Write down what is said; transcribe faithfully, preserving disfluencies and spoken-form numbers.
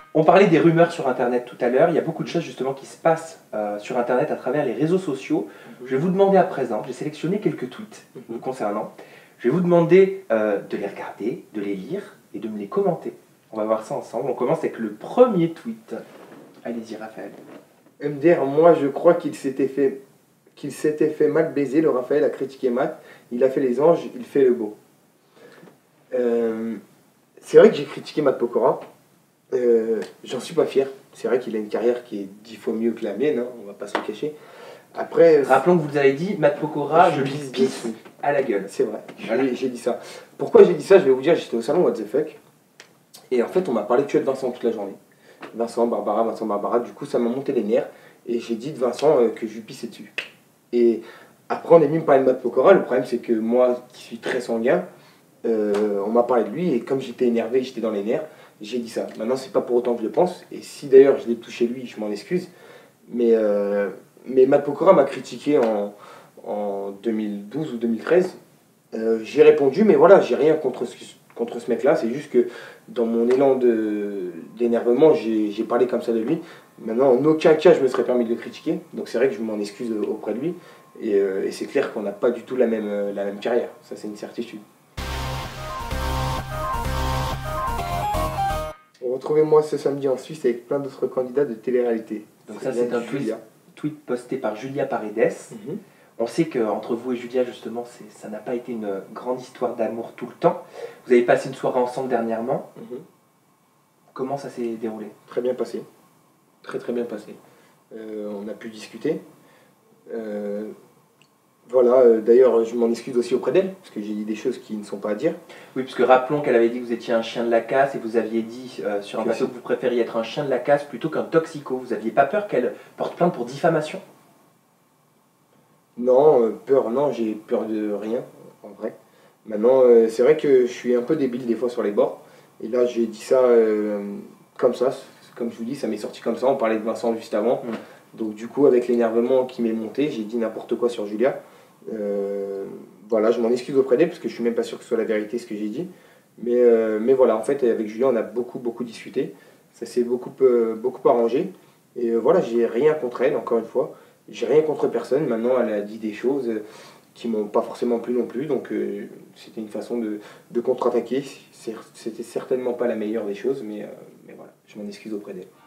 On parlait des rumeurs sur Internet tout à l'heure. Il y a beaucoup de choses justement qui se passent euh, sur Internet à travers les réseaux sociaux. Je vais vous demander à présent, j'ai sélectionné quelques tweets vous concernant. Je vais vous demander euh, de les regarder, de les lire et de me les commenter. On va voir ça ensemble. On commence avec le premier tweet. Allez-y, Raphaël. M D R, moi je crois qu'il s'était fait, qu'il s'était fait mal baiser. Le Raphaël a critiqué Matt. Il a fait les anges, il fait le beau. Euh, c'est vrai que j'ai critiqué Matt Pokora. Euh, J'en suis pas fier. C'est vrai qu'il a une carrière qui est dix fois mieux que la mienne, hein, on va pas se le cacher. Après, rappelons que vous avez dit Matt Pokora, je, je lui pisse, pisse à la gueule. C'est vrai, voilà. J'ai dit ça. Pourquoi j'ai dit ça? Je vais vous dire, j'étais au salon What the Fuck. Et en fait, on m'a parlé que de Vincent toute la journée. Vincent, Barbara, Vincent, Barbara. Du coup, ça m'a monté les nerfs. Et j'ai dit de Vincent euh, que je lui pissais dessus. Et après, on est venu me parler de Matt Pokora. Le problème, c'est que moi, qui suis très sanguin, euh, on m'a parlé de lui. Et comme j'étais énervé, j'étais dans les nerfs, j'ai dit ça. Maintenant, c'est pas pour autant que je le pense. Et si d'ailleurs je l'ai touché lui, je m'en excuse. Mais, euh, mais Matt Pokora m'a critiqué en, en deux mille douze ou deux mille treize. Euh, j'ai répondu, mais voilà, j'ai rien contre ce, contre ce mec-là. C'est juste que dans mon élan d'énervement, j'ai parlé comme ça de lui. Maintenant, en aucun cas, je me serais permis de le critiquer. Donc c'est vrai que je m'en excuse auprès de lui. Et, euh, et c'est clair qu'on n'a pas du tout la même, la même carrière. Ça, c'est une certitude. Retrouvez-moi ce samedi en Suisse avec plein d'autres candidats de télé-réalité. Donc ça, c'est un tweet, tweet posté par Julia Paredes. Mm-hmm. On sait qu'entre vous et Julia, justement, ça n'a pas été une grande histoire d'amour tout le temps. Vous avez passé une soirée ensemble dernièrement. Mm-hmm. Comment ça s'est déroulé? Très bien passé. Très très bien passé. Euh, on a pu discuter. Euh, voilà, euh, d'ailleurs, je m'en excuse aussi auprès d'elle, parce que j'ai dit des choses qui ne sont pas à dire. Oui, parce que rappelons qu'elle avait dit que vous étiez un chien de la casse et vous aviez dit euh, sur un plateau que vous préfériez être un chien de la casse plutôt qu'un toxico. Vous n'aviez pas peur qu'elle porte plainte pour diffamation? Non, euh, peur, non, j'ai peur de rien, en vrai. Maintenant, euh, c'est vrai que je suis un peu débile des fois sur les bords. Et là, j'ai dit ça euh, comme ça, comme je vous dis, ça m'est sorti comme ça. On parlait de Vincent juste avant. Mmh. Donc du coup, avec l'énervement qui m'est monté, j'ai dit n'importe quoi sur Julia. Euh, voilà, je m'en excuse auprès d'elle, parce que je suis même pas sûr que ce soit la vérité ce que j'ai dit. Mais, euh, mais voilà, en fait, avec Julia, on a beaucoup, beaucoup discuté. Ça s'est beaucoup, euh, beaucoup arrangé. Et euh, voilà, j'ai rien contre elle, encore une fois. J'ai rien contre personne. Maintenant, elle a dit des choses qui m'ont pas forcément plu non plus. Donc, euh, c'était une façon de, de contre-attaquer. C'était certainement pas la meilleure des choses, mais, euh, mais voilà, je m'en excuse auprès d'elle.